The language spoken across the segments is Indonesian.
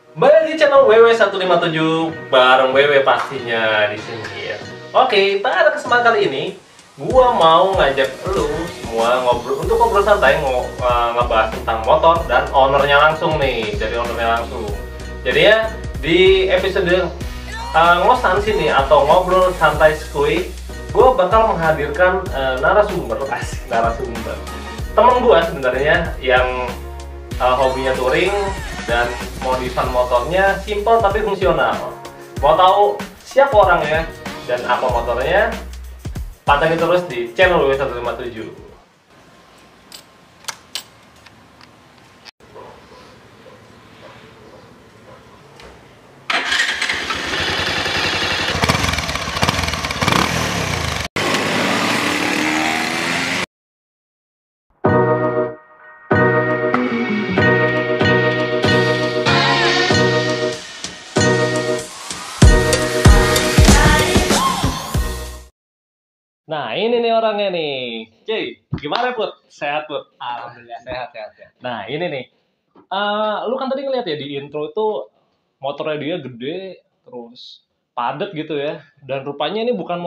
Kembali di channel WW157 bareng WW pastinya di sini ya. Oke, pada kesempatan kali ini gua mau ngajak lu semua ngobrol santai ngebahas tentang motor dan ownernya langsung nih, dari ownernya langsung. Jadi ya di episode ngosan sini atau ngobrol santai skuy, gua bakal menghadirkan narasumber, temen gua sebenarnya yang hobinya touring dan modifan motornya simple tapi fungsional. Mau tahu siapa orangnya dan apa motornya? Pantengin terus di channel W157. Nah, ini nih orangnya nih. Cuy, gimana Put? Sehat Put? Alhamdulillah sehat. Nah, ini nih. Lu kan tadi ngeliat ya di intro itu motornya dia gede, terus padat gitu ya. Dan rupanya ini bukan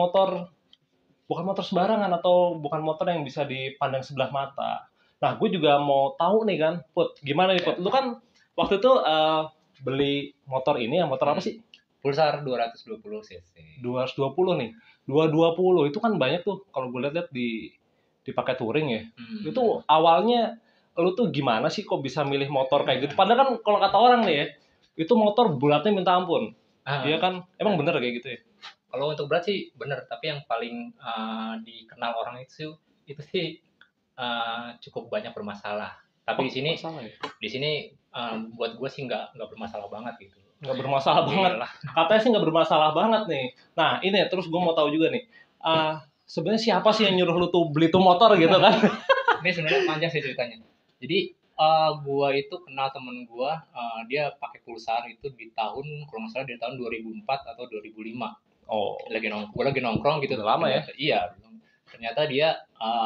motor sembarangan atau bukan motor yang bisa dipandang sebelah mata. Nah, gue juga mau tahu nih kan, Put, gimana nih Put? Lu kan waktu itu beli motor ini, ya motor apa sih? Pulsar 220 cc. 220 nih. 220 itu kan banyak tuh kalau gue lihat dipakai touring ya. Itu awalnya lu tuh gimana sih kok bisa milih motor kayak gitu? Padahal kan kalau kata orang nih ya, itu motor bulatnya minta ampun. Iya kan? Emang bener kayak gitu ya? Kalau untuk berat sih bener, tapi yang paling dikenal orang itu sih cukup banyak bermasalah. Tapi Masalah ya? di sini buat gue sih nggak bermasalah banget gitu. Nggak bermasalah banget. Katanya sih nggak bermasalah banget nih. Nah ini terus gue mau tahu juga nih. Sebenarnya siapa sih yang nyuruh lu tuh beli tuh motor gitu kan? Ini sebenarnya panjang sih ceritanya. Jadi gua itu kenal temen gua, dia pakai Pulsar itu di tahun kalau nggak salah di tahun 2004 atau 2005. Oh, Gua lagi nongkrong gitu. udah lama ya? Iya. Ternyata dia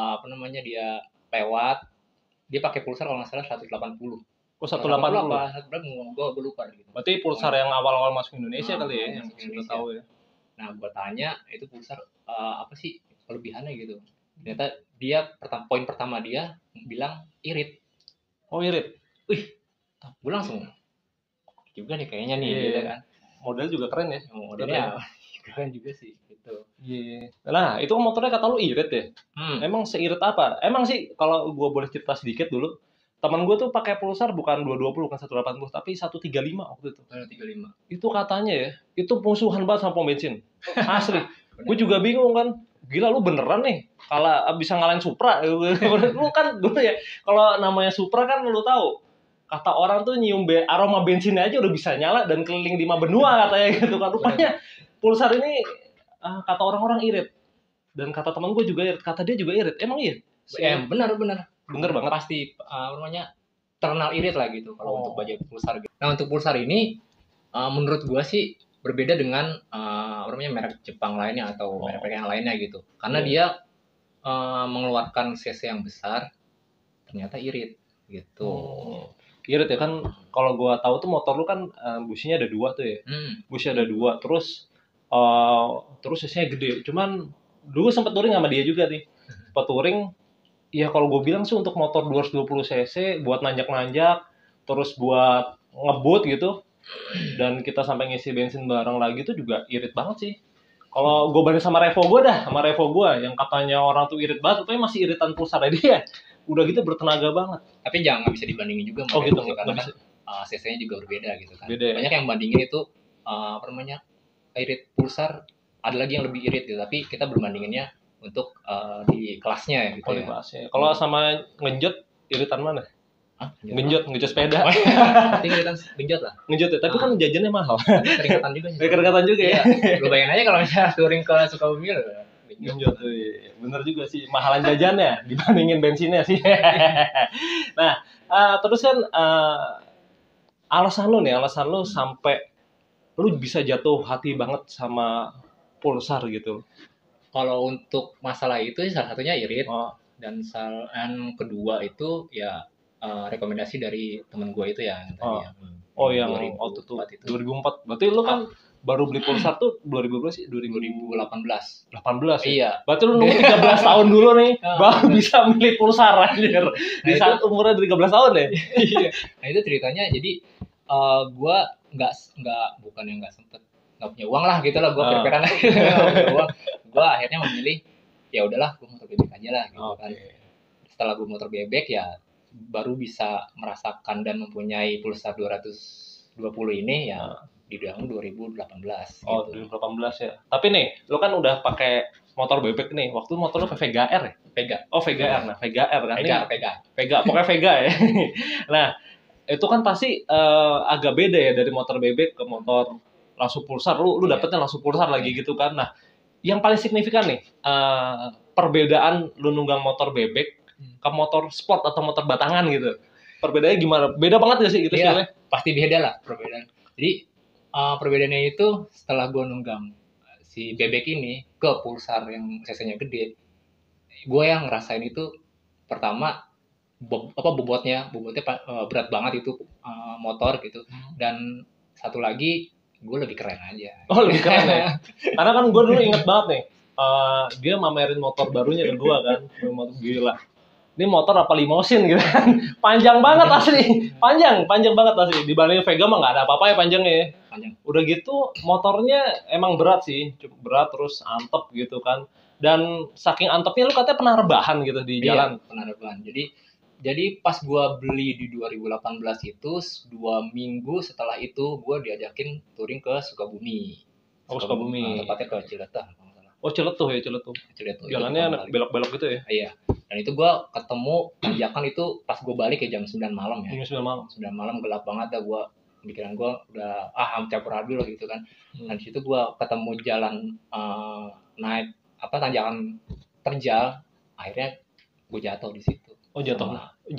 dia lewat, dia pakai Pulsar kalau nggak salah 180. Oh 180. Apa? Gua lupa gitu. Berarti Pulsar yang awal-awal masuk Indonesia kali ya, yang sudah tahu ya. Nah, gua tanya itu Pulsar apa sih kelebihannya gitu. Ternyata poin pertama dia bilang irit. Oh irit. Wih, gue langsung juga nih kayaknya nih gitu kan. Model juga keren ya. Modelnya keren juga sih gitu. Iya. Nah, itu motornya kata lu irit ya? Emang seirit apa? Emang sih kalau gue boleh cerita sedikit dulu. Teman gue tuh pakai Pulsar bukan 220, bukan 180, tapi 135 waktu itu. 135. Itu katanya ya, itu musuhan banget sama pom bensin. Asli. Gue juga bingung kan. Gila lu beneran nih kalau bisa ngalahin Supra. Lu kan dulu ya, kalau namanya Supra kan lu tahu. Kata orang tuh nyium aroma bensinnya aja udah bisa nyala dan keliling 5 benua katanya gitu kan. Rupanya Pulsar ini kata orang-orang irit. Dan kata teman gue juga irit, kata dia juga irit. Emang iya? Benar. Bener banget. Pasti terkenal irit lah gitu kalau untuk bajai Pulsar gitu. Nah, untuk Pulsar ini menurut gua sih berbeda dengan merek Jepang lainnya atau merek yang lainnya gitu. Karena dia mengeluarkan cc yang besar, ternyata irit gitu. Irit ya kan, kalau gua tahu tuh motor lu kan businya ada 2 tuh ya. Businya ada 2, terus cc-nya gede. Cuman dulu sempat touring sama dia juga nih. Sempat touring. Ya kalau gue bilang sih untuk motor 220 cc buat nanjak-nanjak, terus buat ngebut gitu, dan kita sampai ngisi bensin bareng lagi tuh juga irit banget sih. Kalau gue banding sama Revo gue yang katanya orang tuh irit banget, tapi masih iritan Pulsar dia. Udah gitu bertenaga banget. Tapi jangan bisa dibandingin juga sama gitu, karena kan cc-nya juga berbeda gitu kan. Beda. Banyak yang bandingin itu irit Pulsar, ada lagi yang lebih irit gitu, tapi kita berbandinginnya untuk di kelasnya ya gitu. Kalau sama ngenjot iritan mana? Genjot sepeda. Berarti genjot lah. Genjot ya, tapi kan jajannya mahal. Keringatan juga sih. Keringatan juga ya. Lu bayangin aja kalau misalnya touring ke Sukabumi genjot tuh. Bener juga sih, mahalan jajannya dibandingin bensinnya sih. Nah, terus kan alasan lu sampai lu bisa jatuh hati banget sama Pulsar gitu. Kalau untuk masalah itu salah satunya irit, dan kedua itu ya rekomendasi dari temen gue itu ya. Oh yang waktu itu 2004. Berarti lu kan baru beli Pulsar tuh 2000 berapa sih? 2018. 18 ya? Iya. Berarti lu nunggu 13 tahun dulu nih baru bisa beli Pulsar anjir. Di saat umurnya 13 tahun ya? Iya. Nah itu ceritanya jadi gua bukan yang nggak sempet nggak punya uang lah gitu lah, gua per-peran aja nggak punya uang. Gua akhirnya memilih ya udahlah gua motor bebek aja lah gitu kan. Setelah gua motor bebek ya baru bisa merasakan dan mempunyai Pulsar 220 ini ya di tahun 2018 Oh, gitu. 2018 ya. Tapi nih, lu kan udah pakai motor bebek nih. Waktu motor lu Vega R ya? Vega. Oh, Vega R. Nah, Vega R kan Vega. Pokoknya Vega ya. Nah, itu kan pasti agak beda ya dari motor bebek ke motor langsung Pulsar. Lu dapetnya langsung Pulsar lagi gitu kan. Nah, yang paling signifikan nih, perbedaan lu nunggang motor bebek ke motor sport atau motor batangan gitu. Perbedaannya gimana? Beda banget gak sih gitu sih? Pasti beda lah perbedaan. Jadi perbedaannya itu setelah gue nunggang si bebek ini ke Pulsar yang cc-nya gede, gue yang ngerasain itu pertama bobotnya berat banget itu motor gitu, dan satu lagi gue lebih keren aja. Oh lebih keren ya? Karena kan gue dulu inget banget nih, dia mamerin motor barunya ke gue kan, motor gila. Ini motor apa limosin gitu kan, panjang banget asli, panjang banget asli. Dibanding Vega mah nggak ada apa-apa ya panjangnya ya. Panjang. Udah gitu motornya emang berat sih, cukup berat terus antep gitu kan. Dan saking antepnya lu katanya pernah rebahan gitu di jalan. Iya, pernah rebahan. Jadi pas gua beli di 2018 itu 2 minggu setelah itu gua diajakin touring ke Sukabumi. Oh Sukabumi. Tepatnya ke Ciletuh. Oh Ciletuh ya Ciletuh. Jalannya belok-belok gitu ya? Iya. Dan itu gue ketemu tanjakan itu pas gue balik ya jam 9 malam ya. Jam 9 malam. 9 malam gelap banget dah, gue pikiran gue udah campur adul gitu kan. Dan di situ gue ketemu jalan naik tanjakan terjal, akhirnya gue jatuh di situ. Oh jatuh.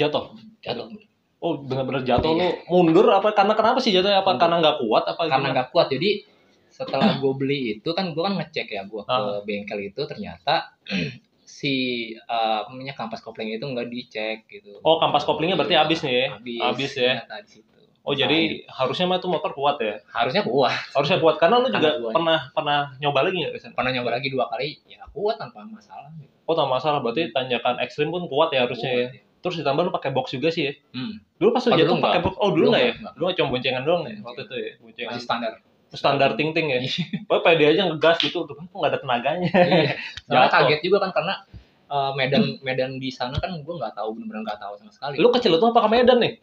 Oh benar-benar jatuh lu mundur apa karena kenapa sih jatuhnya? Apa karena nggak kuat apa? Karena nggak kuat. Jadi setelah gue beli itu kan gue kan ngecek ya, gue ke bengkel itu ternyata si kampas koplingnya itu nggak dicek gitu. Oh kampas koplingnya berarti habis nih ya? Habis ya? Di situ. Oh jadi harusnya mah itu motor kuat ya? Harusnya kuat karena lu juga pernah nyoba lagi nggak? Pernah nyoba lagi 2 kali ya kuat tanpa masalah. Oh tanpa masalah, berarti tanjakan ekstrim pun kuat ya harusnya ya? Terus ditambah lu pakai box juga sih ya? Dulu pas lu jatuh pakai box? Oh dulu nggak ya? Dulu cuma boncengan doang ya waktu itu ya? Boncengan. Masih standar ting-ting ya. Pokoknya pede aja ngegas gitu, tuh nggak ada tenaganya. Iya. Soalnya kaget juga kan karena Medan di sana kan gue nggak tahu, benar-benar nggak tahu sama sekali. Lu kecil tuh apa ke Medan nih?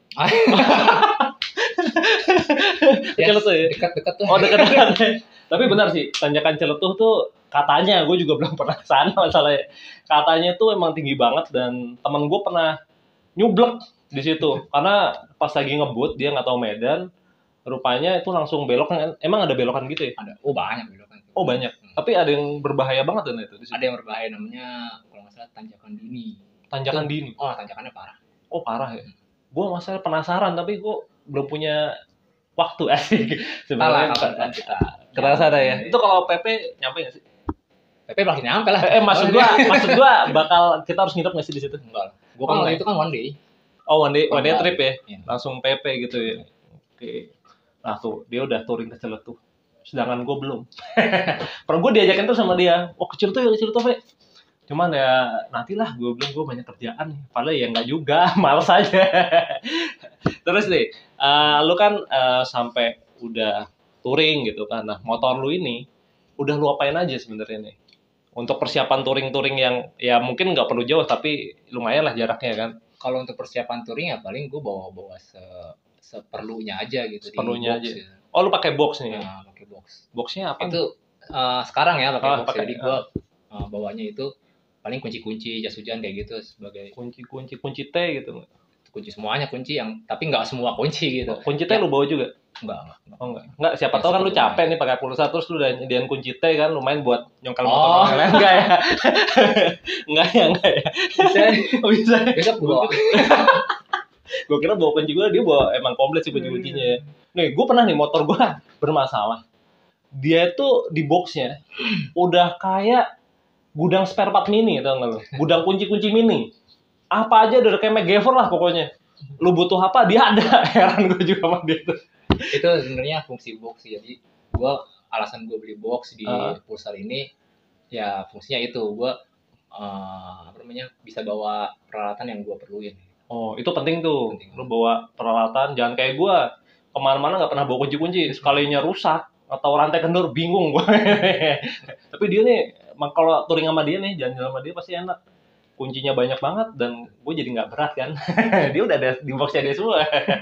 Ciletuh ya? Dekat-dekat tuh. Oh dekat-dekat. Tapi benar sih, tanjakan Ciletuh tuh katanya, gue juga belum pernah kesana masalahnya. Katanya tuh emang tinggi banget dan temen gue pernah nyublek di situ karena pas lagi ngebut dia nggak tahu Medan. Rupanya itu langsung belok. Emang ada belokan gitu ya? Ada. Oh banyak belokan. Oh banyak. Tapi ada yang berbahaya banget kan itu? Ada yang berbahaya, namanya kalau nggak salah tanjakan dini. Tanjakan dini? Oh tanjakannya parah. Oh parah ya? Gue masalah penasaran tapi gue belum punya waktu asik. Sebenarnya kita sana ya. Itu kalau PP nyampe nggak sih? PP pasti nyampe lah. Maksud gua bakal kita harus nginep nggak sih di situ? Enggak. Gua kan itu kan one day. Oh one day trip ya? Iya. Langsung PP gitu ya? Oke. Nah tuh, dia udah touring ke Ciletuh. Sedangkan gue belum. Pernah gue diajakin tuh sama dia. Oh kecil tuh, Fe. Cuman ya nantilah, gue bilang gue banyak kerjaan nih. Padahal ya nggak juga, males aja. Terus nih, lu kan sampai udah touring gitu kan. Nah motor lu ini, udah lu apain aja sebenarnya nih? Untuk persiapan touring-touring yang ya mungkin nggak perlu jauh, tapi lumayan lah jaraknya kan. Kalau untuk persiapan touring ya paling gue bawa seperlunya aja gitu. Seperlunya aja. Ya. Oh lu pakai box nih? Nah, pakai box. Boxnya apa? Itu sekarang ya pakai box. Jadi gue bawanya itu paling kunci-kunci jas hujan kayak gitu sebagai kunci T gitu. Kunci semuanya, kunci yang tapi nggak semua kunci gitu. Kunci T lu bawa juga? Enggak. Siapa tahu kan lu capek nih pakai Pulsar terus lu udah nyediain kunci T kan lumayan buat nyongkel motor lain. Enggak ya? Enggak ya. Bisa. Besok bawa. Gue kira bawa kunci gue, dia bawa emang komplit sih kunci-kuncinya ya. Nih, gue pernah nih motor gue bermasalah. Dia tuh di boxnya udah kayak gudang spare part mini, tau gak lu? Gudang kunci-kunci mini. Apa aja udah kayak MacGyver lah pokoknya. Lu butuh apa, dia ada. Heran gue juga sama dia tuh. Itu sebenarnya fungsi box sih. Jadi alasan gue beli box di Pulsar ini ya fungsinya itu gue bisa bawa peralatan yang gue perluin. Oh, itu penting tuh. Penting. Lu bawa peralatan, jangan kayak gue kemana-mana nggak pernah bawa kunci-kunci, sekalinya rusak atau rantai kendor bingung gue. Tapi dia nih, kalau touring sama dia nih, jalan-jalan sama dia pasti enak. Kuncinya banyak banget dan gue jadi nggak berat kan. Dia udah ada di boxnya dia semua.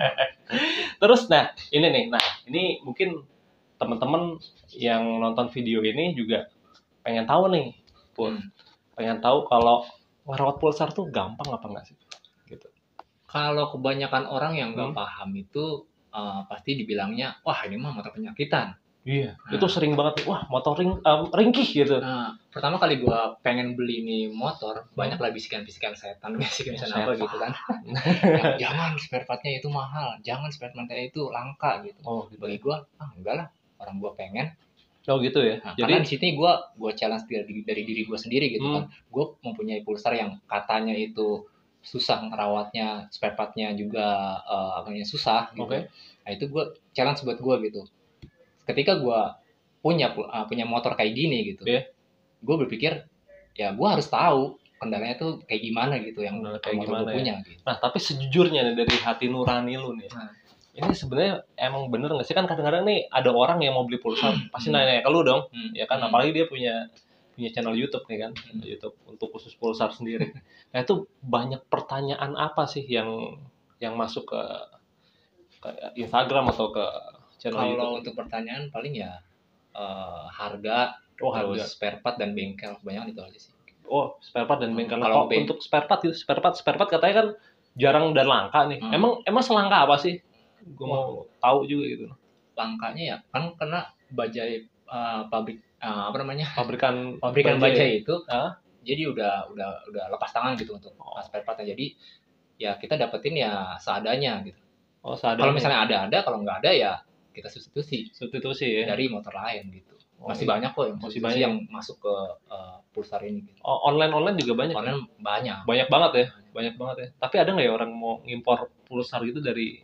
Terus ini mungkin teman-teman yang nonton video ini juga pengen tahu nih, pengen tahu kalau ngerawat Pulsar tuh gampang apa nggak sih? Gitu. Kalau kebanyakan orang yang nggak paham itu pasti dibilangnya, wah ini mah motor penyakitan. Iya, itu sering banget. Wah, motor ringkih gitu. Pertama kali gue pengen beli nih motor, banyak lah bisikan-bisikan setan, bisikan apa gitu kan. Jangan spare partnya itu mahal, jangan spare partnya itu langka gitu. Oh, gitu. Bagi gue, enggak lah, orang gue pengen. Oh gitu ya. Jadi karena di sini gue challenge dari diri gue sendiri gitu kan. Gue mempunyai Pulsar yang katanya itu susah ngerawatnya, spare partnya juga susah gitu. Okay. Nah itu gue challenge buat gue gitu. Ketika gue punya motor kayak gini gitu, gue berpikir ya gue harus tahu kendalanya tuh kayak gimana gitu yang kayak motor gue punya. Gitu. Nah tapi sejujurnya nih dari hati nurani lu nih, ini sebenarnya emang bener nggak sih, kan kadang-kadang nih ada orang yang mau beli Pulsar pasti nanya ke lu dong, ya kan, apalagi dia punya channel YouTube nih kan, YouTube untuk khusus Pulsar sendiri. Nah itu banyak pertanyaan apa sih yang masuk ke Instagram atau ke channel YouTube? Kalau untuk pertanyaan paling ya harga, harga, spare part dan bengkel, kebanyakan itu aja sih. Oh, spare part dan bengkel. Kalau untuk spare part katanya kan jarang dan langka nih. Emang selangka apa sih? Gue mau tahu juga gitu. Langkanya ya kan karena bajai pabrik pabrikan bajai itu jadi udah lepas tangan gitu untuk spare partnya. Jadi ya kita dapetin ya seadanya gitu. Oh, seadanya. Kalau misalnya ada, kalau nggak ada ya kita substitusi ya dari motor lain gitu. Masih banyak kok yang masuk ke Pulsar ini gitu. Oh, online juga banyak. Online banyak banget ya. Tapi ada nggak ya orang mau ngimpor Pulsar gitu dari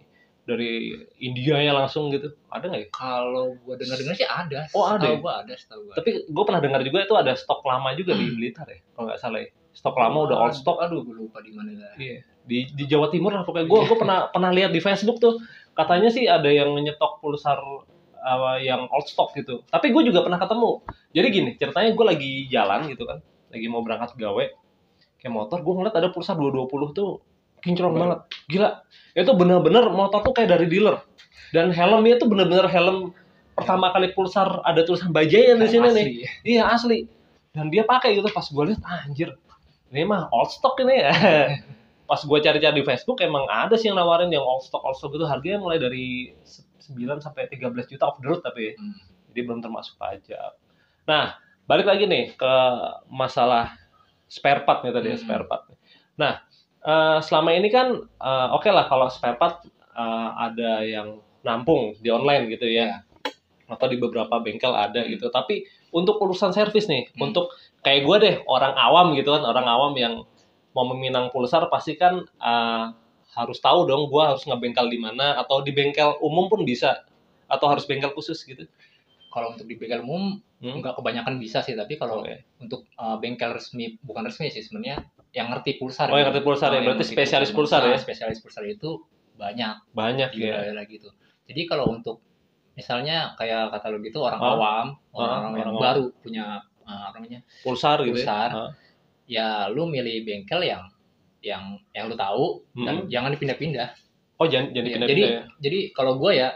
India ya langsung gitu? Ada nggak ya? Kalau gua dengar sih ada. Oh, ada. Setahu gua. Tapi gua pernah dengar juga itu ada stok lama juga di Blitar ya, kalau nggak salah ya. Stok lama udah old stock. Aduh, gue lupa di mana dah. Iya. Di Jawa Timur lah pokoknya. Gua pernah lihat di Facebook tuh. Katanya sih ada yang nyetok Pulsar yang old stock gitu. Tapi gue juga pernah ketemu. Jadi gini, ceritanya gue lagi jalan gitu kan. Lagi mau berangkat gawe. Kayak motor, gue ngeliat ada Pulsar 220 tuh kinclong banget. Gila. Itu bener-bener motor tuh kayak dari dealer. Dan helmnya tuh bener-bener helm pertama kali Pulsar ada tulisan Bajaj di sini nih. Iya, asli. Dan dia pakai gitu, pas gue lihat anjir. Ini mah old stock ini ya. Pas gue cari-cari di Facebook emang ada sih yang nawarin yang old stock itu harganya mulai dari 9 sampai 13 juta off the road tapi jadi belum termasuk pajak. Nah, balik lagi nih ke masalah spare part nih tadi spare part. Nah, selama ini kan oke lah kalau spare part ada yang nampung di online gitu ya. Atau di beberapa bengkel ada gitu. Tapi untuk urusan servis nih, untuk kayak gue deh, orang awam gitu kan, orang awam yang mau meminang Pulsar pasti kan harus tahu dong gue harus ngebengkel di mana, atau di bengkel umum pun bisa, atau harus bengkel khusus gitu. Kalau untuk di bengkel umum nggak kebanyakan bisa sih, tapi kalau untuk bengkel resmi, bukan resmi sih sebenarnya, yang ngerti Pulsar. Oh, yang ngerti Pulsar ya, berarti spesialis Pulsar ya. Spesialis Pulsar itu banyak ya. Gitu. Jadi kalau untuk misalnya kayak kata lo gitu orang awam, orang yang baru punya Pulsar gitu ya lu milih bengkel yang lu tahu dan jangan dipindah-pindah. Oh, jangan dipindah-pindah. Jadi kalau gue ya,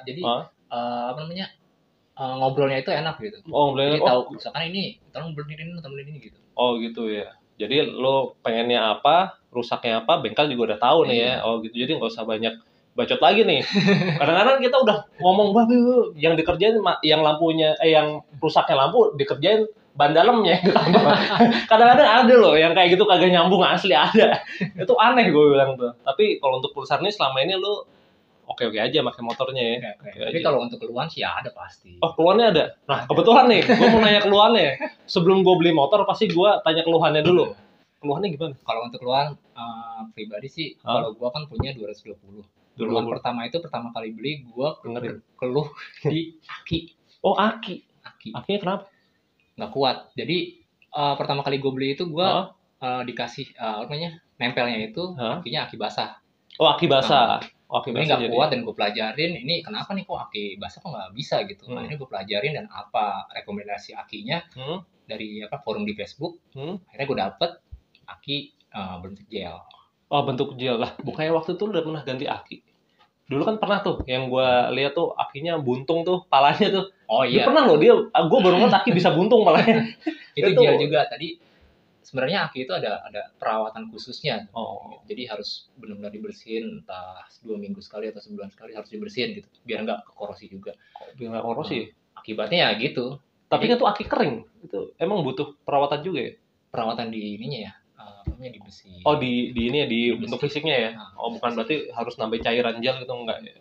ngobrolnya itu enak gitu. Oh, ngobrolnya tahu misalkan ini tolong beliin ini gitu. Oh, gitu ya. Jadi lo pengennya apa, rusaknya apa, bengkel juga udah tahu nih ya. Oh, gitu. Jadi nggak usah banyak bacot lagi nih. Kadang-kadang kita udah ngomong yang dikerjain yang lampunya yang rusaknya lampu dikerjain ban dalamnya. Kadang-kadang ada loh yang kayak gitu kagak nyambung, asli ada. Itu aneh gue bilang tuh. Tapi kalau untuk Pulsar nih selama ini lu oke-oke aja pakai motornya ya. Tapi kalau untuk keluhan sih ada pasti. Oh, keluhannya ada. Nah, kebetulan nih gue mau nanya keluhannya. Sebelum gue beli motor pasti gue tanya keluhannya dulu. Keluhannya gimana? Kalau untuk keluhan pribadi sih, kalau gue kan punya 220. Bulan pertama itu pertama kali beli gue keluh di aki. Oh aki. Akinya kenapa? Nggak kuat. Jadi pertama kali gue beli itu gue dikasih nempelnya itu akinya aki basah. Oh aki basah. Ini nggak kuat dan gue pelajarin. Ini kenapa nih kok aki basah kok nggak bisa gitu? Nah ini gue pelajarin dan apa rekomendasi akinya dari forum di Facebook. Akhirnya gue dapet aki bentuk gel. Oh bentuk gel lah. Bukannya waktu itu udah pernah ganti aki? Dulu kan pernah tuh, yang gue lihat tuh akinya buntung tuh, palanya tuh. Oh iya. Dia pernah loh gue baru ngeliat aki bisa buntung palanya. Itu gel juga tadi. Sebenarnya aki itu ada perawatan khususnya. Jadi harus benar-benar dibersihin, entah 2 minggu sekali atau sebulan sekali harus dibersihin gitu, biar nggak kekorosi juga. Biar nggak korosi. Akibatnya ya gitu. Tapi kan tuh aki kering, itu emang butuh perawatan juga ya? Perawatan di ininya ya. Di besi. Oh di ini ya, di bentuk fisiknya ya. Bukan berarti harus nambah cairan gel gitu enggak ya.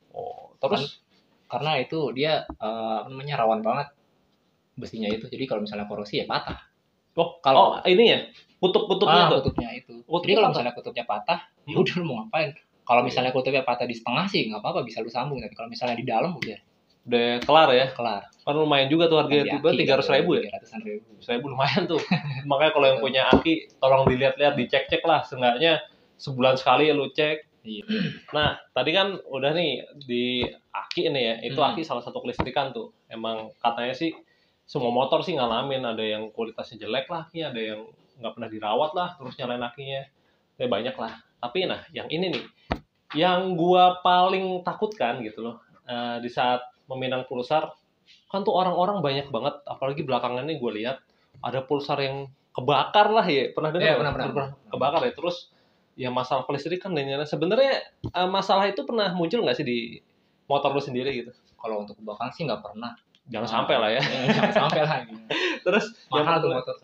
Terus karena itu dia rawan banget besinya itu. Jadi kalau misalnya korosi ya patah. Kalau ini ya, kutubnya kutubnya itu. Jadi kalau misalnya kutubnya patah, ya udah lu mau ngapain? Kalau misalnya kutubnya patah di setengah sih nggak apa-apa, bisa lu sambung. Tapi kalau misalnya di dalam udah kelar ya. Kelar. Kan lumayan juga tuh harganya, tiba 300.000 ya. 300.000 lumayan tuh. Makanya kalau yang punya aki, tolong dilihat-lihat, dicek-cek lah. Seenggaknya sebulan sekali lu cek. Iya. Nah, tadi kan udah nih di aki ini ya. Itu aki salah satu kelistrikan tuh. Emang katanya sih semua motor sih ngalamin, ada yang kualitasnya jelek lah akinya, ada yang nggak pernah dirawat lah, terus nyalain akinya. Banyak lah. Tapi nah, yang ini nih, yang gua paling takutkan gitu loh, di saat meminang pulsar, kan tuh orang-orang banyak banget, apalagi belakangan ini gue lihat ada pulsar yang kebakar lah ya, pernah dengar? Pernah kebakar ya, terus ya masalah kelistrikan dan lain-lain. Sebenarnya masalah itu pernah muncul nggak sih di motor lu sendiri gitu? Kalau untuk kebakaran sih nggak pernah. Jangan sampai lah ya. Jangan sampai lah. Terus mahal tuh motor.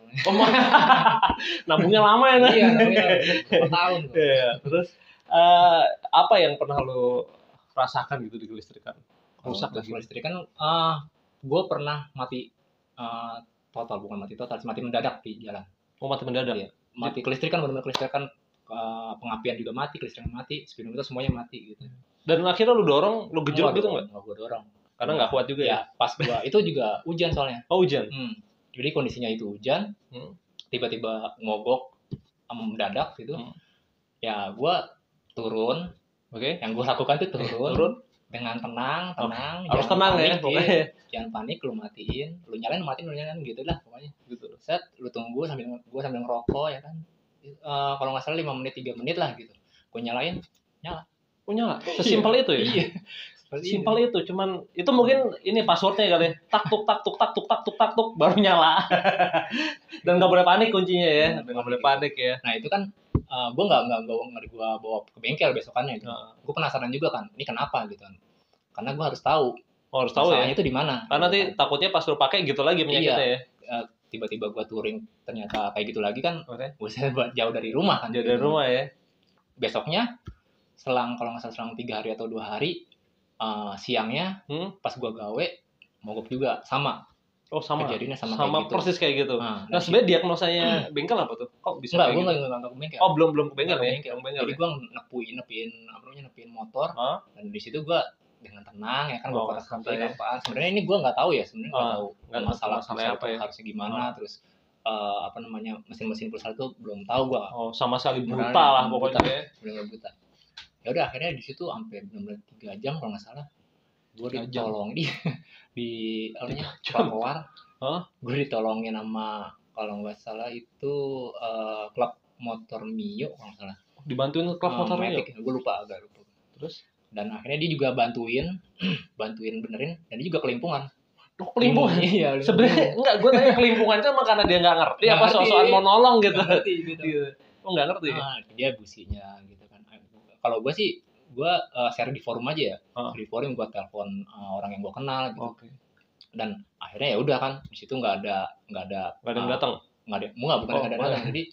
Nabungnya lama ya kan? Iya, nabungnya bertahun. Iya. Terus apa yang pernah lu rasakan gitu di kelistrikan? Rusak di kelistrikan, gue pernah mati total, bukan mati total, mati mendadak di jalan. Oh mati mendadak? Iya. Mati kelistrikan, benar-benar kelistrikan, pengapian juga mati, kelistrikan mati, speedometer semuanya mati gitu. Dan akhirnya lu dorong, lu gejolak gitu nggak? Nggak, gue dorong. Karena nggak kuat juga ya? Pas gua itu juga hujan soalnya. Oh hujan? Jadi kondisinya itu hujan, tiba-tiba mogok mendadak gitu. Ya gue turun. Oke. Yang gue lakukan tuh turun. Dengan tenang, harus tenang ya pokoknya. Jangan panik, lu matiin, lu nyalain gitu lah pokoknya. Gitu. Set, lu tunggu sambil ngerokok ya kan. Kalau nggak salah 5 menit 3 menit lah gitu. Gue nyalain, nyala. Oh nyala. Sesimpel itu ya? Iya. Simpel itu, cuman itu mungkin ini passwordnya kali. Tak tuk baru nyala. Dan nggak boleh panik kuncinya ya. Nggak boleh panik ya. Nah itu kan gue nggak bawa ke bengkel besokannya gitu. Gue penasaran juga kan, ini kenapa gitu kan? Karena gue harus tahu. Harus tahu ya. Itu di mana? Karena nanti takutnya pas lu pakai gitu lagi penyakitnya ya. Tiba-tiba gue touring ternyata kayak gitu lagi kan. Gue jauh dari rumah kan. Jauh dari rumah ya. Besoknya kalau nggak salah selang 3 hari atau 2 hari. Siangnya pas gua gawe mogok juga sama. Oh sama. Kejadiannya sama kayak gitu. Persis kayak gitu. Nah sebenarnya diagnosanya bengkel apa tuh? Kok bisa kayak gitu? Enggak ke bengkel. Oh belum ke bengkel ya? Jadi gua nepuin motor dan di situ gua dengan tenang ya kan gua kotak-kotak apaan. Sebenarnya ini gua nggak tahu ya, sebenarnya nggak tahu masalah apa ya. Harusnya gimana terus mesin-mesin pulsar itu belum tahu gua. Oh sama sekali buta lah pokoknya. Benar-benar buta. Ya udah akhirnya di situ sampai benar-benar 3 jam kalau nggak salah gue ditolong di trotoar. Gue ditolongin sama kalau nggak salah itu klub motor Mio kalau nggak salah. Dibantuin klub motor Mio? Gue lupa. Terus dan akhirnya dia juga bantuin benerin dan dia juga kelimpungan. Kelimpungan? Iya. Sebenarnya enggak, gue tanya kelimpungan itu emang karena dia nggak ngerti apa soal mau nolong gitu. Gitu. Oh nggak ngerti? Dia businya gitu kan. Kalau gue sih, share di forum aja ya. Di forum gue telepon orang yang gue kenal gitu. Okay. Dan akhirnya ya udah kan, di situ nggak ada yang datang. Bukan nggak ada datang. Jadi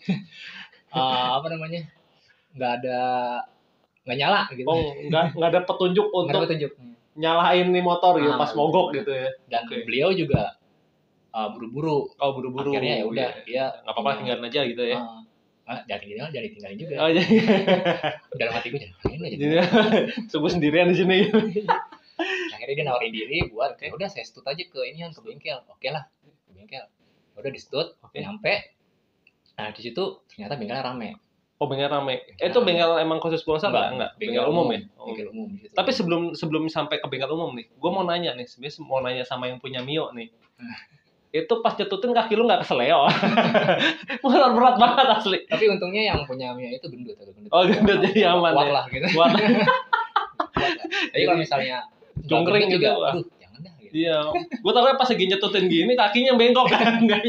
nggak nyala gitu. Oh nggak ada petunjuk untuk nyalain nih motor gitu pas mogok gitu ya. Dan beliau juga buru-buru. Oh buru-buru. Akhirnya ya udah dia nggak apa-apa tinggalin aja gitu ya. Jangan ditinggalin juga. Oh jadi Dalam hati gue jangan aja. jadi sungguh sendirian di sini. Akhirnya dia nawarin diri buat ya udah saya stut aja ke ini ke bengkel. Oke lah, ke bengkel. Udah di stut, nyampe. Nah, di situ ternyata bengkelnya rame. Oh, bengkel rame. Itu bengkel emang khusus pulsa enggak? Bengkel umum ya? Bengkel umum di situ. Tapi sebelum sampai ke bengkel umum nih, gue mau nanya nih, sebenarnya mau nanya sama yang punya Mio nih. Itu pas jatuhin kaki lu nggak keseleo? Berat banget asli. Tapi untungnya yang punya Mio itu gendut. Oh, gendut jadi aman kuat ya. lah gitu. Kuat. Tapi kalau misalnya jongkring gitu, aduh jangan dah gitu. Iya, gue takutnya pas lagi nyetutin gini kakinya bengkok kan, enggak.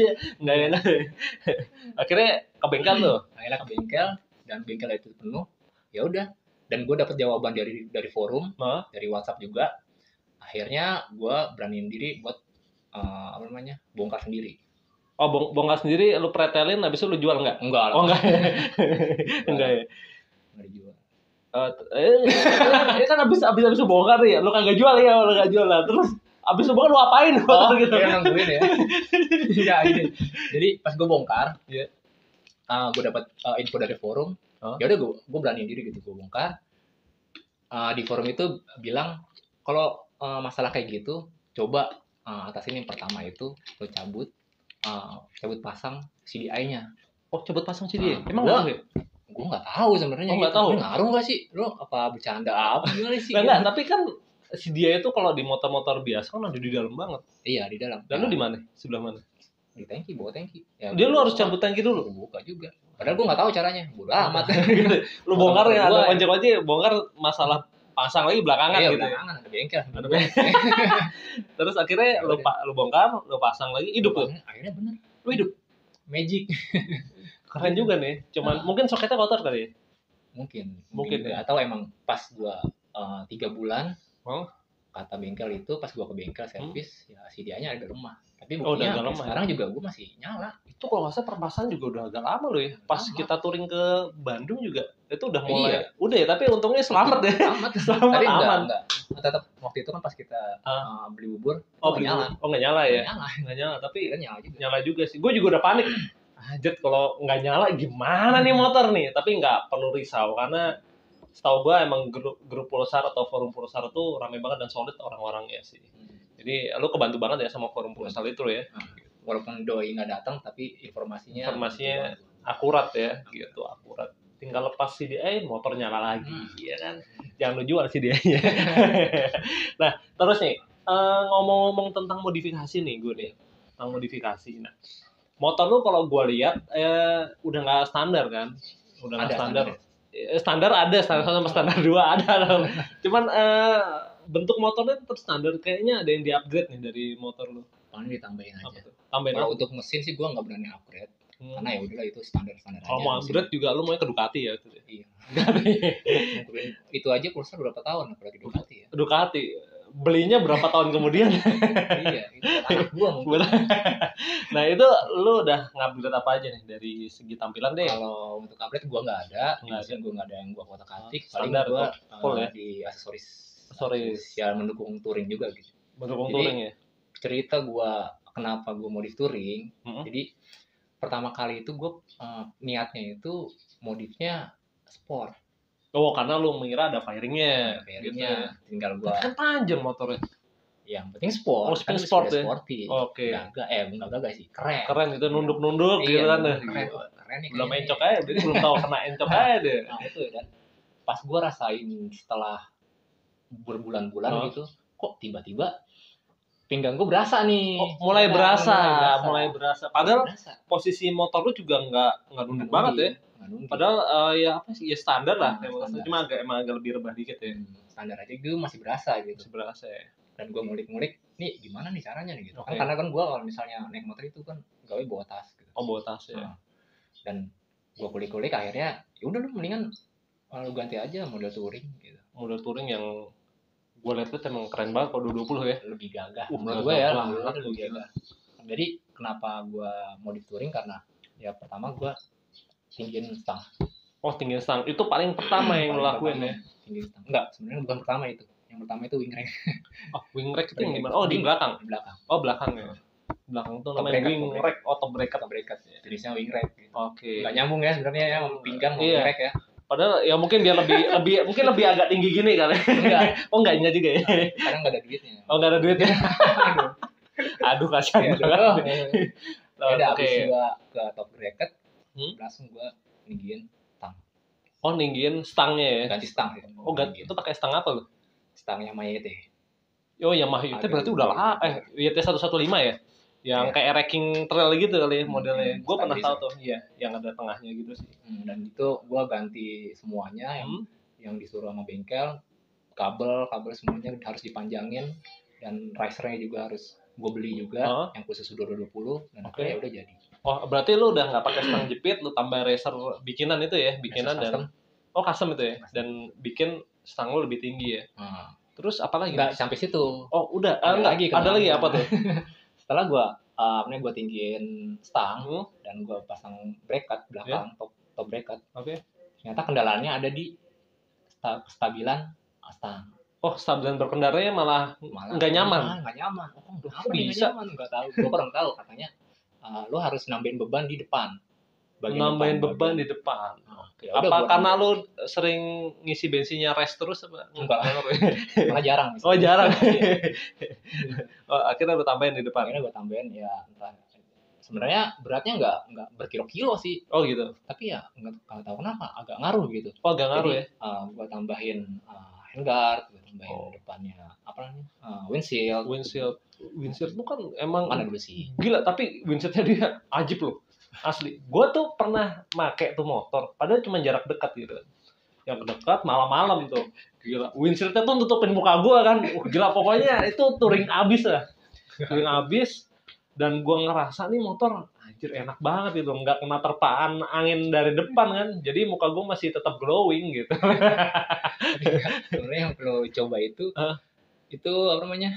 Akhirnya ke bengkel tuh. Akhirnya ke bengkel dan bengkel itu penuh. Ya udah. Dan gue dapet jawaban dari forum, dari WhatsApp juga. Akhirnya gue beraniin diri buat bongkar sendiri. Oh, bongkar sendiri, lu pretelin, habis itu lu jual nggak? Enggak lah. Oh enggak. Enggak ya. Enggak dijual. Kan abis bongkar ya, lu kagak jual ya, lu nggak jual lah. Terus abis bongkar lu apain? Gitu. Dia nungguin ya. Iya ini. Jadi pas gue bongkar, gue dapat info dari forum. Ya udah gue beraniin diri gitu, gue bongkar. Di forum itu bilang kalau masalah kayak gitu, coba atasin yang pertama itu lo cabut pasang CDI-nya. Oh, cabut pasang CDI? Emang gua, ngaruh ya? Gue nggak tahu sebenarnya. Oh, nggak tahu. Ngaruh nggak sih? Lo apa bercanda apa gimana sih? Enggak, tapi kan CDI itu kalau di motor-motor biasa kan ada di dalam banget. Iya, di dalam. Dan lu di mana? Sebelah mana? Di tangki, bawa tangki. Ya, dia lu harus cabut tangki dulu. Buka juga. Padahal gue nggak tahu caranya. Bodoh amat. Lu bongkar ya, ada ojek bongkar masalah pasang lagi belakangan gitu. Belakangan ada bengkel. Terus akhirnya lu bongkar, lu pasang lagi, hidup tuh. Akhirnya bener. Lu hidup. Magic. Keren juga nih. Cuman mungkin soketnya kotor kali ya. Mungkin ya. Atau emang pas gua 3 bulan kata bengkel itu pas gua ke bengkel servis ya CDI-nya agak lemah. Tapi buktinya sekarang juga gua masih nyala. Itu kalau nggak salah permasalahan juga udah agak lama loh ya. Pas kita touring ke Bandung juga itu udah mulai. Udah ya, tapi untungnya selamat deh. Selamat tapi enggak. Tetap waktu itu kan pas kita beli bubur nggak nyala. Oh nggak nyala ya? Nggak nyala, tapi nyala juga sih. Gue juga udah panik. Anjir, kalau nggak nyala gimana nih motor nih? Tapi nggak perlu risau karena setahu gue emang grup Pulsar atau forum Pulsar tuh ramai banget dan solid orang-orangnya sih. Jadi lu kebantu banget ya sama forum Pulsar itu ya. Walaupun doi nggak datang tapi informasinya akurat ya, gitu akurat. Tinggal lepas CDI motor nyala lagi, ya kan? Jangan lu jual CDI-nya. Nah, terus nih ngomong-ngomong tentang modifikasi nih gue nih, tentang modifikasi. Nah, motor lu kalau gue lihat udah nggak standar kan? Udah nggak standar. Standar ada, standar sama standar 2 ada. Cuman bentuk motornya tetap standar, kayaknya ada yang di-upgrade nih dari motor lu. Paling ditambahin aja. Kalau untuk mesin sih gue nggak berani upgrade. Karena ya udahlah itu standar aja. Kalau mau upgrade juga lu mau ke Ducati ya itu. Iya. Itu aja Pulsar berapa tahun apalagi Ducati ya. Ducati belinya berapa tahun kemudian? Iya, itu anak gua mungkin. Nah, itu lu udah ngupgrade apa aja nih dari segi tampilan deh? Kalau untuk upgrade gua nggak ada. Mesin gua nggak ada yang gua kotak-atik. Paling Standar gua full ya di aksesoris ya mendukung touring juga gitu. Mendukung touring ya. Cerita gua kenapa gua modif touring. Jadi pertama kali itu gue niatnya itu modifnya sport. Oh, karena lu mengira ada fairingnya. Gitu. Tinggal gua. Kan panjang motornya. Yang penting sport. Oh, kan sport ya. Sporty. Oke. Enggak gagah sih. Keren. Keren itu nunduk-nunduk gitu kan. Keren nih. Belum encok aja, belum tahu kena encok aja deh. Nah, itu kan. Pas gua rasain setelah berbulan-bulan gitu, kok tiba-tiba pinggang gue berasa nih. Mulai berasa. Padahal posisi motor lu juga nggak nunduk banget ya. Padahal ya apa sih ya standar lah. Cuma emang agak lebih rebah dikit ya. Standar aja gue masih berasa gitu. Berasa ya. Dan gue ngulik-ngulik, nih gimana nih caranya nih gitu. Kan karena kan gue kalau misalnya naik motor itu kan gawe bawa tas gitu. Oh, bawa tas ya. Dan gue kulik-kulik akhirnya ya udah lu mendingan lu ganti aja model touring gitu. Model touring yang gue lihat tuh emang keren banget kalau 20 ya. Lebih gagah. Menurut gue ya lebih gagah. Jadi kenapa gue modif touring karena ya pertama gue tinggiin stang. Oh, tinggiin stang. Itu paling pertama yang lo lakuin ya? Tinggiin stang. Enggak, sebenarnya bukan pertama itu. Yang pertama itu wing rack. Oh, wing rack itu yang gimana? Oh, di belakang. Di belakang. Oh, belakang ya. Belakang tuh Top namanya bracket, wing top rack, top bracket. top bracket ya. Jenisnya wing rack gitu. Oke. Nggak nyambung ya sebenarnya ya sama pinggang sama Iya. wing rack ya. Padahal ya mungkin dia mungkin lebih agak tinggi gini kali. Enggak. Oh enggaknya juga ya. Karena nggak ada duitnya. Oh enggak ada duitnya. Aduh kasihan Iya, banget. aduh. Oh, Udah oke. habis gua ke top bracket, Hmm? langsung gua ninggiin stang. Oh ninggiin stangnya ya. Ganti stang gitu. Oh itu pakai stang apa lu? Stangnya Mayete. Oh Yamaha itu berarti udah lah YT 115 ya? Yang Iya. kayak racking trail gitu kali ya modelnya. Gue pernah tahu Stabilizer. tuh, iya, yang ada tengahnya gitu sih. Dan itu gua ganti semuanya yang disuruh sama bengkel, kabel semuanya harus dipanjangin, dan risernya juga harus gue beli juga yang khusus udah 20, dan akhirnya ya udah jadi. Oh berarti lu udah nggak pakai stang jepit, lu tambah racer bikinan itu ya, bikinan dan custom itu ya, dan bikin stang lu lebih tinggi ya. Terus apa lagi? Nggak sampai situ. Oh udah, ada lagi apa tuh? Setelah gua tinggiin stang dan gua pasang bracket belakang, top bracket. Oke. Ternyata kendalanya ada di stabilan stang. Oh, stabilan berkendaranya malah nggak nyaman. Nggak nyaman. Oh, Kenapa bisa? Nggak tahu. Gua kurang tahu, katanya lu harus nambahin beban di depan. Nambahin beban di depan. Oke. Apa karena lu sering ngisi bensinnya rest terus apa? Enggak. Malah jarang. Oh jarang. Oh, akhirnya lu tambahin di depan. Akhirnya gue tambahin ya, entah. Sebenarnya beratnya nggak berkilo-kilo sih. Oh gitu. Tapi ya nggak tahu kenapa agak ngaruh gitu. Oh agak ngaruh ya. Gue tambahin handguard, gue tambahin depannya apa namanya windshield. Windshield itu kan emang mana dulu sih. Gila, tapi windshieldnya dia ajib loh. Asli. Gue tuh pernah make tuh motor, padahal cuma jarak dekat gitu. Yang dekat malam-malam tuh. Gila. Windshieldnya tuh nutupin muka gue kan. Gila, pokoknya itu touring abis lah. Touring abis. Dan gue ngerasa nih motor anjir enak banget gitu. Nggak kena terpaan angin dari depan kan. Jadi muka gue masih tetap glowing gitu. Sebenarnya yang perlu coba itu apa namanya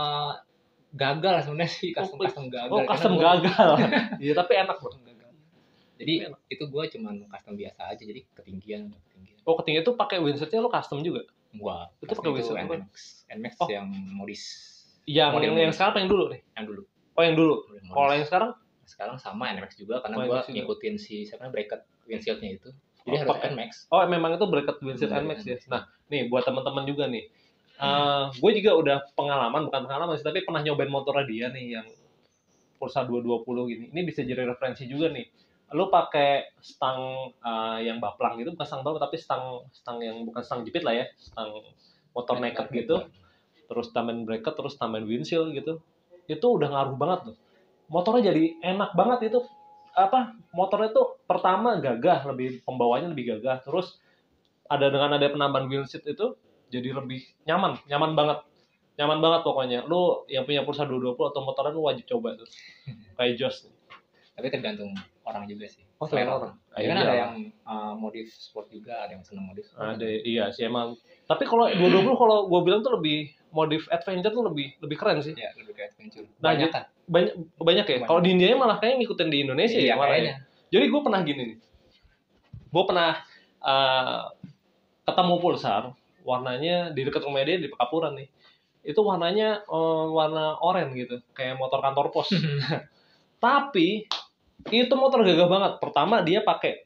gagal sebenarnya sih, custom gagal. Oh custom gagal. Iya tapi enak loh. Jadi itu gue cuman custom biasa aja, jadi ketinggian. Oh ketinggian itu pakai windshieldnya lo custom juga? Gua itu pakai windshield NMAX yang modis. Yang sekarang apa yang dulu nih? Yang dulu. Oh yang dulu. Kalau yang sekarang? Sekarang sama NMAX juga, karena gua ngikutin si bracket windshieldnya itu. Jadi harus NMAX. Oh memang itu bracket windshield NMAX ya. Nah nih buat teman-teman juga nih. Gue juga udah bukan pengalaman sih, tapi pernah nyobain motornya dia nih yang Pulsar 220 gini. Ini bisa jadi referensi juga nih. Lu pakai stang yang baplang gitu, bukan stang baplang tapi stang yang bukan stang jepit lah ya, stang motor naked gitu. Terus tambahin bracket, terus tambahin windshield gitu. Itu udah ngaruh banget loh. Motornya jadi enak banget itu. Motornya tuh pertama gagah, pembawanya lebih gagah. Terus dengan ada penambahan windshield itu jadi lebih nyaman banget pokoknya. Lu yang punya Pulsar 220 atau motoran lu wajib coba tuh. Kayak Josh. Tapi tergantung orang juga sih. Oh, selain orang. Kan ada yang modif sport juga, ada yang senang modif. Ada, iya sih emang. Tapi kalau 220 kalau gue bilang tuh lebih modif adventure tuh lebih keren sih. Iya, lebih kayak adventure. Banyak kan? Banyak ya. Kalau di India malah kayaknya ngikutin di Indonesia ya kayaknya. Jadi gue pernah gini nih. Gue pernah ketemu Pulsar warnanya di dekat rumah dia di Pekapuran nih. Itu warnanya warna oranye gitu, kayak motor kantor pos. Tapi itu motor gagah banget. Pertama dia pakai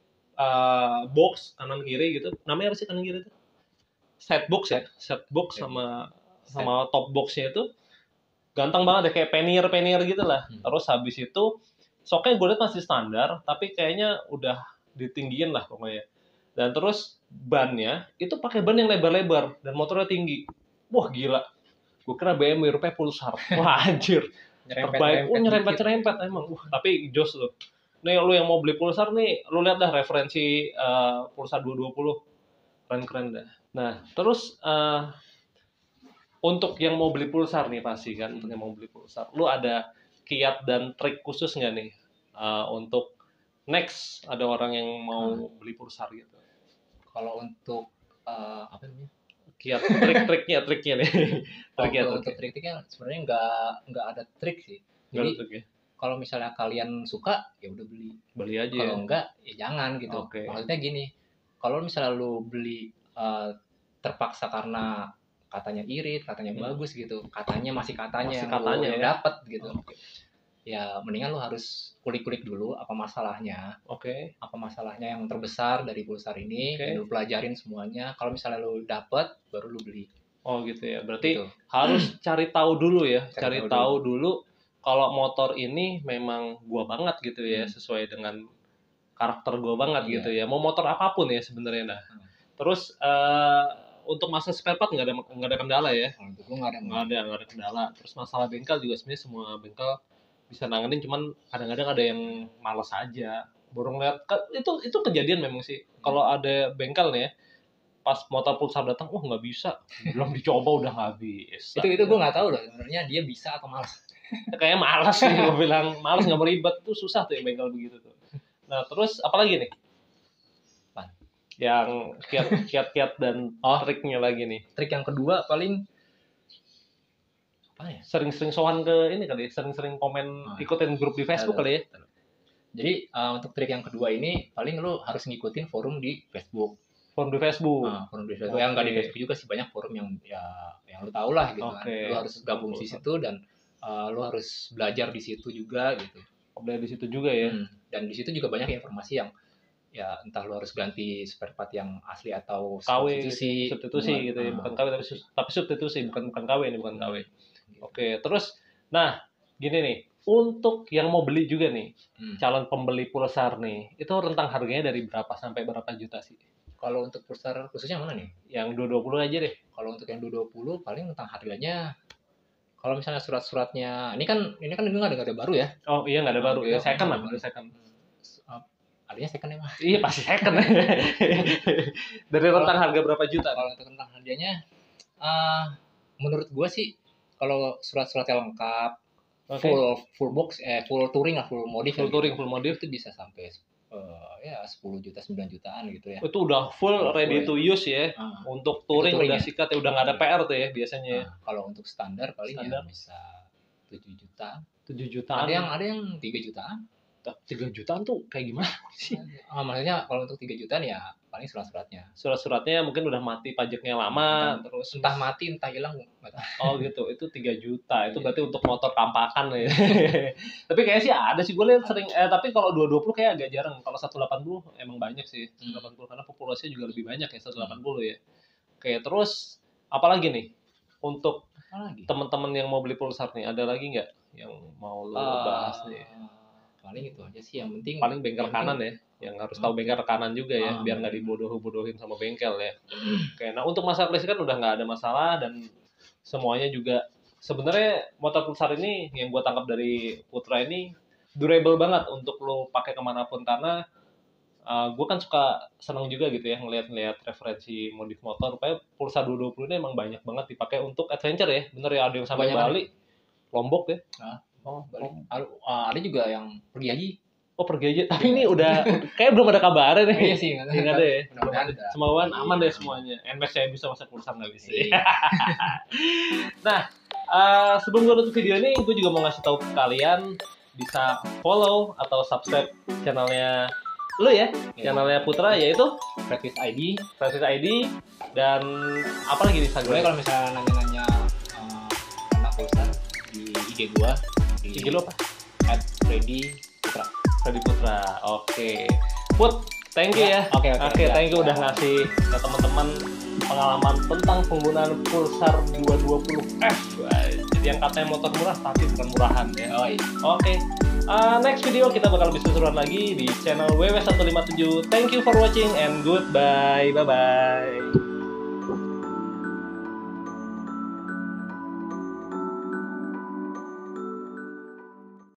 box kanan kiri gitu. Namanya apa sih kanan kiri itu? Set box ya, set box sama top boxnya itu ganteng banget ya, kayak pannier gitu lah. Terus habis itu soknya gue liat masih standar, tapi kayaknya udah ditinggiin lah pokoknya. Dan terus bannya itu pakai ban yang lebar-lebar dan motornya tinggi. Wah gila. Gue kira BMW rupanya Pulsar. Wah anjir. Terbaik. Nyerempet emang. Tapi jos loh. Nih lu yang mau beli Pulsar nih, lu lihat dah referensi Pulsar 220. Keren-keren dah. Nah, terus untuk yang mau beli Pulsar nih pasti kan, untuk yang mau beli Pulsar, lu ada kiat dan trik khusus nggak nih untuk next ada orang yang mau beli Pulsar gitu? Kalau untuk apa namanya? Kiat triknya nih. Untuk triknya sebenarnya nggak ada trik sih. Jadi kalau misalnya kalian suka ya udah beli aja. Kalau enggak ya jangan gitu. Okay. Maksudnya gini, kalau misalnya lu beli terpaksa karena katanya irit, katanya bagus gitu, katanya ya. dapat gitu. ya mendingan lu harus kulik-kulik dulu apa masalahnya. Oke. Apa masalahnya yang terbesar dari pulsar ini, Oke. dan lu pelajarin semuanya. Kalau misalnya lu dapet, baru lu beli. Oh gitu ya. Berarti Gitu. harus cari tahu dulu ya. Cari Cari tahu dulu kalau motor ini memang gua banget gitu ya, sesuai dengan karakter gua banget Iya. gitu ya. Mau motor apapun ya sebenarnya. Nah. Terus untuk masa spare part nggak ada kendala ya. Kalau untuk lu nggak ada Nggak ada kendala. Terus masalah bengkel juga sebenarnya semua bengkel bisa nanganin, cuman kadang-kadang ada yang malas aja. Baru ngeliat itu kejadian memang sih. Kalau ada bengkel nih ya, pas motor pulsar datang, wah nggak bisa. Belum dicoba udah nggak bisa. itu gue nggak tahu loh sebenarnya dia bisa atau malas. Kayaknya malas sih, gue bilang malas nggak mau ribet tuh, susah tuh yang bengkel begitu tuh. Nah terus apa lagi nih? Apaan? Yang kiat-kiat dan triknya lagi nih. Trik yang kedua paling apa ya? Sering-sering sowan ke ini kali, sering-sering komen, ikutin grup di Facebook kali ya. Jadi untuk trik yang kedua ini paling lu harus ngikutin forum di Facebook. Forum di Facebook. Forum di Facebook yang nggak di Facebook juga sih, banyak forum yang yang lu tahu lah gitu kan. Lu harus gabung di situ dan lu harus belajar di situ juga gitu. Belajar di situ juga ya. Dan di situ juga banyak informasi yang ya entah lu harus ganti spare part yang asli atau KW substitusi gitu ya, bukan KW tapi substitusi, bukan KW ini, bukan KW. Oke, terus nah gini nih, untuk yang mau beli juga nih, calon pembeli pulsar nih, itu rentang harganya dari berapa sampai berapa juta sih? Kalau untuk pulsar khususnya mana nih? Yang 220 aja deh. Kalau untuk yang 220 paling tentang harganya, kalau misalnya surat-suratnya ini kan nggak ada baru ya? Oh iya, nggak ada baru ya, second lah, baru second. Artinya second ya mah? Iya pasti second. Dari rentang harga berapa juta? Kalau untuk rentang harganya, menurut gua sih kalau surat-suratnya lengkap, full box, full touring lah, full modif, full touring, full modif itu bisa sampai ya 10 juta 9 jutaan gitu ya. Itu udah full ready to use ya. Untuk touring udah sikat ya, udah nggak ada PR tuh ya biasanya. Kalau untuk standar paling ya bisa 7 juta. 7 jutaan. Ada yang 3 jutaan. 3 jutaan tuh kayak gimana sih? Maksudnya kalau untuk 3 jutaan ya paling surat-suratnya. Surat-suratnya mungkin udah mati pajaknya lama, terus entah mati entah hilang. Oh gitu, itu 3 juta. Itu berarti untuk motor kampakan ya. Tapi kayaknya sih ada sih, gue lihat sering, tapi kalau 220 kayak agak jarang. Kalau 180 emang banyak sih. 180 karena populasinya juga lebih banyak ya 180 ya. Oke, terus apalagi nih untuk teman-teman yang mau beli pulsar nih, ada lagi nggak yang mau lo bahas nih? Paling itu aja sih, yang penting paling bengkel kanan ya, yang harus tahu bengkel kanan juga ya, biar nggak dibodoh-bodohin sama bengkel ya. Oke, nah untuk masalah listrik kan udah nggak ada masalah, dan semuanya juga sebenarnya motor pulsar ini yang gua tangkap dari Putra ini durable banget untuk lo pakai kemanapun, karena gue kan suka senang juga gitu ya ngeliat referensi modif motor. Kayak Pulsar 220 ini emang banyak banget dipakai untuk adventure ya, bener ya, ada yang sampai Bali, Lombok ya. Oh, ada juga yang pergi haji. Oh, pergi aja. Tapi ini udah kayak belum ada kabarnya nih. Iya sih, nggak ada ya. Mudah-mudahan Semoga aman deh semuanya. NMAX saya bisa masuk pulsar nggak bisa. Nah, sebelum gue tutup video ini, gue juga mau ngasih tahu ke kalian bisa follow atau subscribe channelnya lu ya, channelnya Putra, yaitu Practice ID, dan apa lagi di Instagram? Kalau misalnya nanya-nanya anak pulsar di IG gua. IG lu apa? @freddy_putra. Freddy Putra. Oke. Put, thank you ya. Oke, thank you udah ngasih ke teman-teman pengalaman tentang penggunaan Pulsar 220F. Jadi yang katanya motor murah tapi bukan murahan ya. Oke. Next video kita bakal bisa seruan lagi di channel WW157. Thank you for watching and goodbye. Bye bye.